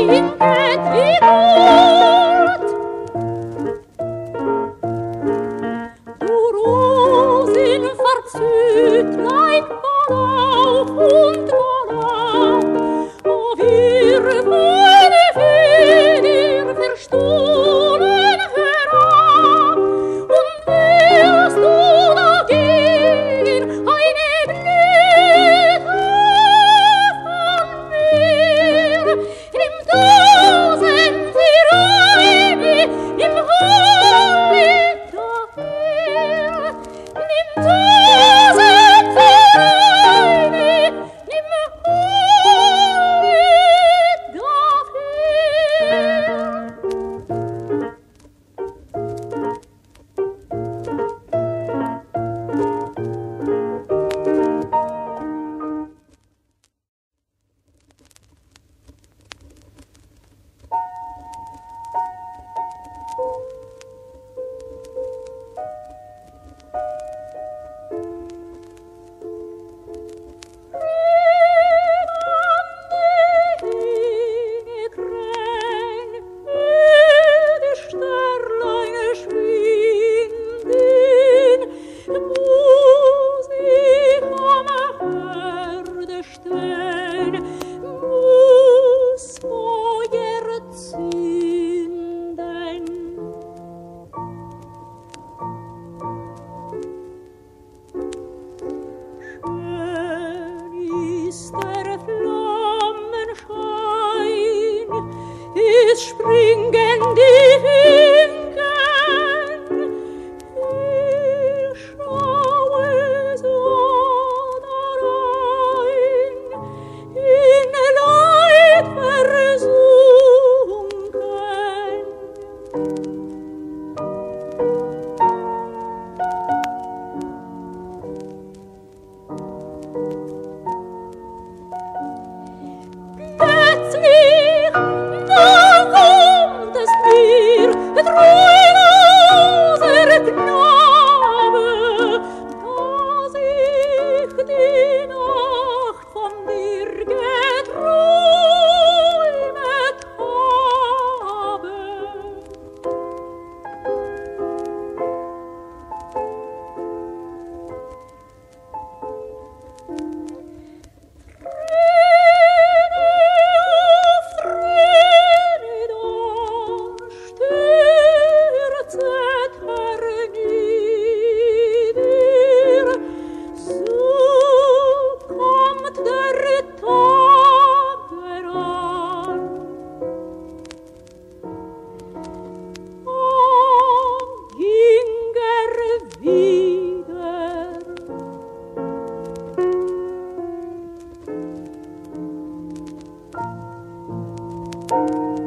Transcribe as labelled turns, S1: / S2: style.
S1: winket wie Gott. Du Rosenverzüglein Balauf und Balauf, o wir meine Feder verstohlen herab, und wirst du dagegen eine Blüte von mir, im Dosen sie Reime, im Honig daher, nimm Dosen sie Reime, im Honig daher. Ist der Flammenschein, es springen die Finken, ich schaue so darein, in Leid versunken. Plötzlich, da kommt es mir, treuloser Knabe, dass ich die Nacht von dir geträumet habe. Wieder.